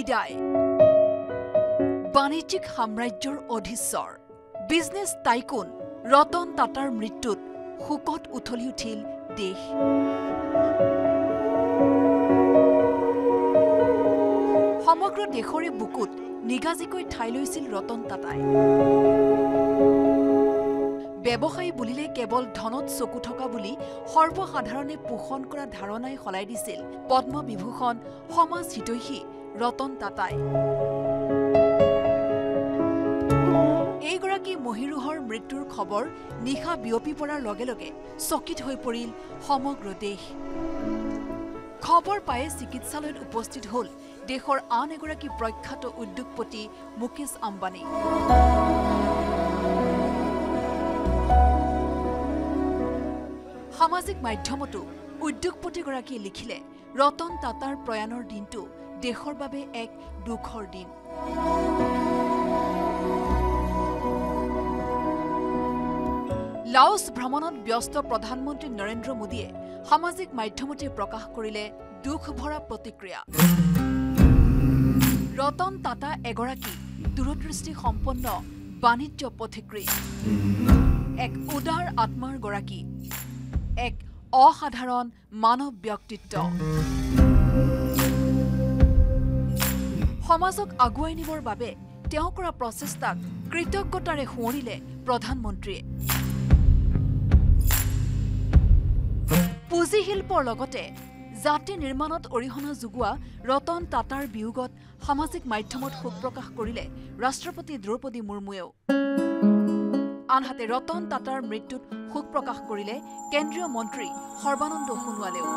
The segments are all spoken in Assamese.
বিদায় বাণিজ্যিক সাম্ৰাজ্যৰ অধীশ্বৰ বিজনেছ টাইকুন ৰতন টাটাৰ মৃত্যুত শোকত উঠলি উঠিল দেশ সমগ্ৰ দেশৰে বুকুত নিগাজিকৈ ঠাই লৈছিল ৰতন টাটাই ব্যৱসায়ী বুলিলে কেৱল ধনত চকু থকা বুলি সৰ্বসাধাৰণে পোষণ কৰা ধাৰণাই সলাই দিছিল পদ্ম বিভূষণ সমাজ হিতৈষী ৰতন টাটাই এইগৰাকী মহিৰুহৰ মৃত্যুৰ খবৰ নিশা বিয়পি পৰাৰ লগে লগে চকিত হৈ পৰিল সমগ্ৰ দেশ খবৰ পায়ে চিকিৎসালয়ত উপস্থিত হল দেশৰ আন এগৰাকী প্ৰখ্যাত উদ্যোগপতি মুকেশ আম্বানী সামাজিক মাধ্যমতো উদ্যোগপতিগৰাকীয়ে লিখিলে ৰতন টাটাৰ প্ৰয়াণৰ দিনটো দেশৰ বাবে এক দুখৰ দিন লাওছ ভ্ৰমণত ব্যস্ত প্ৰধানমন্ত্ৰী নৰেন্দ্ৰ মোদীয়ে সামাজিক মাধ্যমতে প্ৰকাশ কৰিলে দুখ ভৰা প্ৰতিক্ৰিয়া ৰতন টাটা এগৰাকী দূৰদৃষ্টি সম্পন্ন বাণিজ্য পথিকৃৎ এক উদাৰ আত্মাৰ গৰাকী এক অসাধাৰণ মানৱ ব্যক্তিত্ব সমাজক আগুৱাই নিবৰ বাবে তেওঁ কৰা প্ৰচেষ্টাক কৃতজ্ঞতাৰে সোঁৱৰিলে প্ৰধানমন্ত্ৰীয়ে পুঁজি শিল্পৰ লগতে জাতি নিৰ্মাণত অৰিহণা যোগোৱা ৰতন টাটাৰ বিয়োগত সামাজিক মাধ্যমত শোক প্ৰকাশ কৰিলে ৰাষ্ট্ৰপতি দ্ৰৌপদী মুৰ্মুৱেও আনহাতে ৰতন টাটাৰ মৃত্যুত শোক প্ৰকাশ কৰিলে কেন্দ্ৰীয় মন্ত্ৰী সৰ্বানন্দ সোণোৱালেও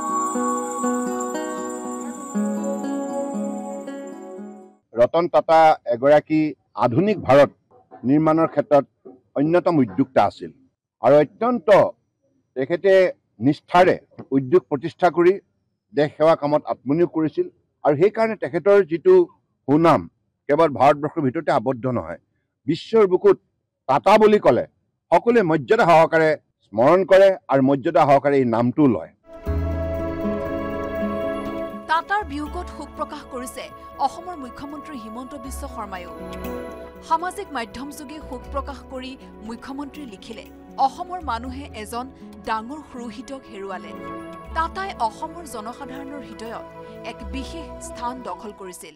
ৰতন টাটা এগৰাকী আধুনিক ভাৰত নিৰ্মাণৰ ক্ষেত্ৰত অন্যতম উদ্যোক্তা আছিল আৰু অত্যন্ত তেখেতে নিষ্ঠাৰে উদ্যোগ প্ৰতিষ্ঠা কৰি দেশ সেৱা কামত আত্মনিয়োগ কৰিছিল আৰু সেইকাৰণে তেখেতৰ যিটো সুনাম কেৱল ভাৰতবৰ্ষৰ ভিতৰতে আবদ্ধ নহয় বিশ্বৰ বুকুত টাটা বুলি ক'লে সকলোৱে মৰ্যাদা সহকাৰে স্মৰণ কৰে আৰু মৰ্যাদা সহকাৰে এই নামটো লয় টাটাৰ বিয়োগত শোক প্ৰকাশ কৰিছে অসমৰ মুখ্যমন্ত্ৰী হিমন্ত বিশ্ব শৰ্মায়ো সামাজিক মাধ্যম যোগে শোক প্ৰকাশ কৰি মুখ্যমন্ত্ৰী লিখিলে অসমৰ মানুহে এজন ডাঙৰ সুৰহিতক হেৰুৱালে টাটাই অসমৰ জনসাধাৰণৰ হৃদয়ত এক বিশেষ স্থান দখল কৰিছিল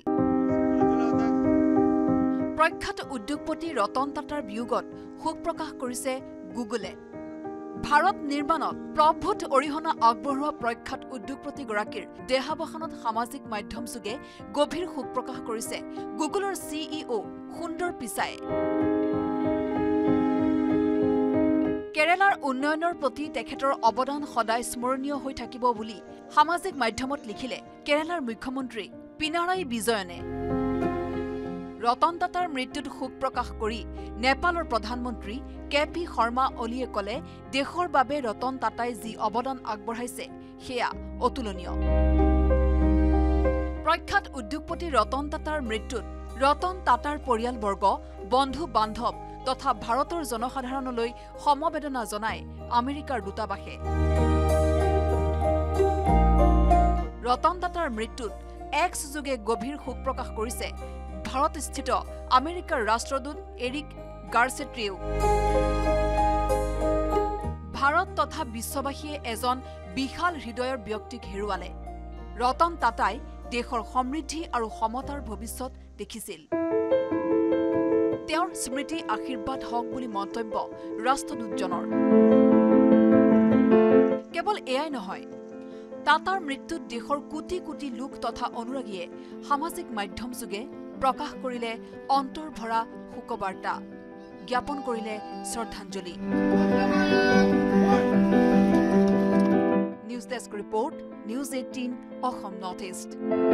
প্ৰখ্যাত উদ্যোগপতি ৰতন টাটাৰ বিয়োগত শোক প্ৰকাশ কৰিছে গুগলে ভাৰত নিৰ্মাণত প্ৰভূত অৰিহণা আগবঢ়োৱা প্ৰখ্যাত উদ্যোগপতিগৰাকীৰ দেহাৱসানত সামাজিক মাধ্যম যোগে গভীৰ শোক প্ৰকাশ কৰিছে গুগলৰ CEO সুন্দৰ পিচায়ে কেৰালাৰ উন্নয়নৰ প্ৰতি তেখেতৰ অৱদান সদায় স্মৰণীয় হৈ থাকিব বুলি সামাজিক মাধ্যমত লিখিলে কেৰালাৰ মুখ্যমন্ত্ৰী পিনাৰায়ী বিজয়নে ৰতন টাটাৰ মৃত্যুত শোক প্ৰকাশ কৰি নেপালৰ প্ৰধানমন্ত্ৰী KP শৰ্মা অলিয়ে ক'লে দেশৰ বাবে ৰতন টাটাই যি অৱদান আগবঢ়াইছে সেয়া অতুলনীয় প্ৰখ্যাত উদ্যোগপতি ৰতন টাটাৰ মৃত্যুত ৰতন টাটাৰ পৰিয়ালবৰ্গ বন্ধু বান্ধৱ তথা ভাৰতৰ জনসাধাৰণলৈ সমবেদনা জনায় আমেৰিকাৰ দূতাবাসে ৰতন টাটাৰ মৃত্যুত এক্স যোগে গভীৰ শোক প্ৰকাশ কৰিছে ভাৰতস্থিত আমেৰিকাৰ ৰাষ্ট্ৰদূত এৰিক গাৰ্চেট্ৰিয়েও ভাৰত তথা বিশ্ববাসীয়ে এজন বিশাল হৃদয়ৰ ব্যক্তিক হেৰুৱালে ৰতন টাটাই দেশৰ সমৃদ্ধি আৰু সমতাৰ ভৱিষ্যত দেখিছিল তেওঁৰ স্মৃতি আশীৰ্বাদ হওক বুলি মন্তব্য ৰাষ্ট্ৰদূতজনৰ কেৱল এয়াই নহয় টাটাৰ মৃত্যুত দেশৰ কোটি কোটি লোক তথা অনুৰাগীয়ে সামাজিক মাধ্যম যোগে প্ৰকাশ কৰিলে অন্তৰ ভৰা শোকবাৰ্তা জ্ঞাপন কৰিলে শ্ৰদ্ধাঞ্জলি news desk report News18 Assam Northeast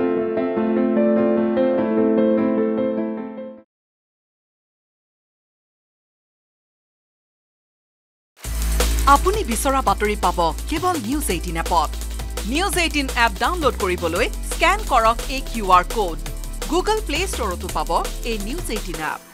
আপুনি বিচৰা বাতৰি পাব কেৱল News18 এপত News18 এপ ডাউনলোড কৰিবলৈ স্ক্যান কৰক এই QR code Google Play Store তো পাব এই News18 এপ